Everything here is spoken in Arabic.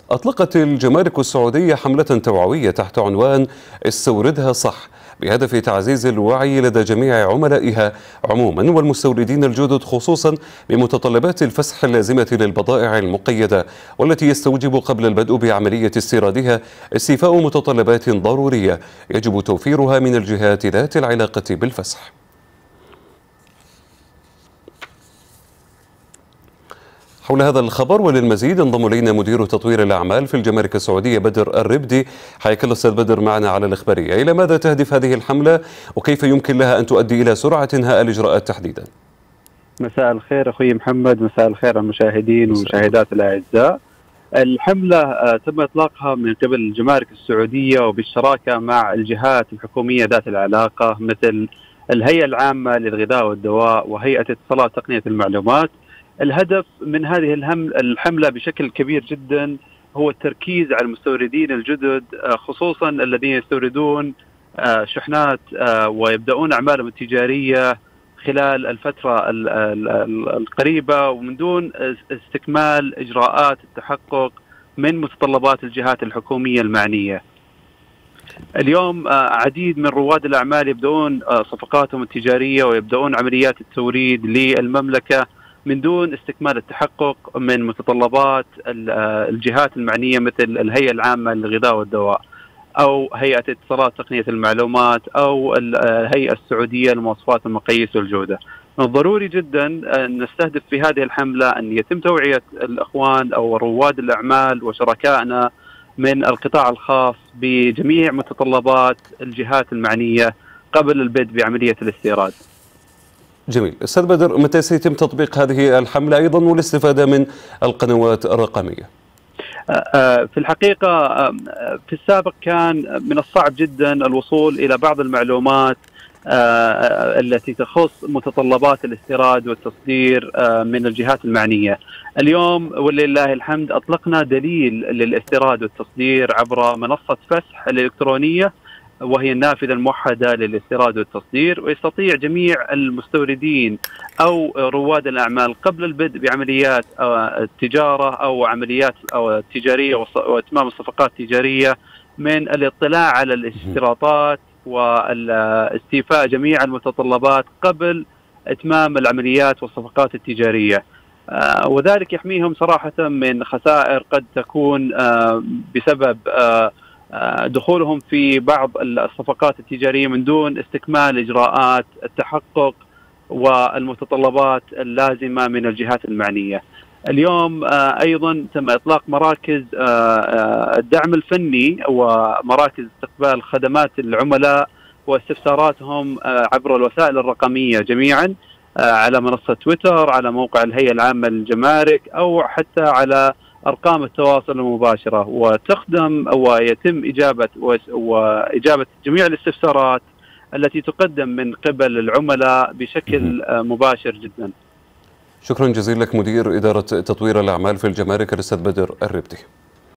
أطلقت الجمارك السعودية حملة توعوية تحت عنوان استوردها صح، بهدف تعزيز الوعي لدى جميع عملائها عموما والمستوردين الجدد خصوصا بمتطلبات الفسح اللازمة للبضائع المقيدة، والتي يستوجب قبل البدء بعملية استيرادها استيفاء متطلبات ضرورية يجب توفيرها من الجهات ذات العلاقة بالفسح. حول هذا الخبر وللمزيد انضم الينا مدير تطوير الاعمال في الجمارك السعوديه بدر الربدي. حياك الله استاذ بدر معنا على الاخباريه. الى ماذا تهدف هذه الحمله وكيف يمكن لها ان تؤدي الى سرعه انهاء الاجراءات تحديدا؟ مساء الخير اخوي محمد، مساء الخير على المشاهدين والمشاهدات الاعزاء. الحمله تم اطلاقها من قبل الجمارك السعوديه وبالشراكه مع الجهات الحكوميه ذات العلاقه مثل الهيئه العامه للغذاء والدواء وهيئه اتصالات تقنيه المعلومات. الهدف من هذه الحملة بشكل كبير جدا هو التركيز على المستوردين الجدد، خصوصا الذين يستوردون شحنات ويبدأون أعمالهم التجارية خلال الفترة القريبة ومن دون استكمال إجراءات التحقق من متطلبات الجهات الحكومية المعنية. اليوم عديد من رواد الأعمال يبدأون صفقاتهم التجارية ويبدأون عمليات التوريد للمملكة من دون استكمال التحقق من متطلبات الجهات المعنية مثل الهيئة العامة للغذاء والدواء أو هيئة اتصالات تقنية المعلومات أو الهيئة السعودية لمواصفات المقاييس والجودة. من الضروري جدا أن نستهدف في هذه الحملة أن يتم توعية الأخوان أو رواد الأعمال وشركائنا من القطاع الخاص بجميع متطلبات الجهات المعنية قبل البدء بعملية الاستيراد. جميل. أستاذ بدر، متى سيتم تطبيق هذه الحملة أيضا والاستفادة من القنوات الرقمية؟ في الحقيقة في السابق كان من الصعب جدا الوصول إلى بعض المعلومات التي تخص متطلبات الاستيراد والتصدير من الجهات المعنية. اليوم ولله الحمد أطلقنا دليل للاستيراد والتصدير عبر منصة فسح الإلكترونية وهي النافذة الموحدة للاستيراد والتصدير، ويستطيع جميع المستوردين أو رواد الأعمال قبل البدء بعمليات التجارة أو عمليات أو التجارية وإتمام الصفقات التجارية من الاطلاع على الاشتراطات واستيفاء جميع المتطلبات قبل إتمام العمليات والصفقات التجارية، وذلك يحميهم صراحة من خسائر قد تكون بسبب دخولهم في بعض الصفقات التجارية من دون استكمال إجراءات التحقق والمتطلبات اللازمة من الجهات المعنية. اليوم أيضا تم إطلاق مراكز الدعم الفني ومراكز استقبال خدمات العملاء واستفساراتهم عبر الوسائل الرقمية جميعا على منصة تويتر، على موقع الهيئة العامة للجمارك، أو حتى على أرقام التواصل المباشرة، وتخدم ويتم إجابة جميع الاستفسارات التي تقدم من قبل العملاء بشكل مباشر جدا. شكرا جزيلا لك مدير إدارة تطوير الأعمال في الجمارك الأستاذ بدر الربدي.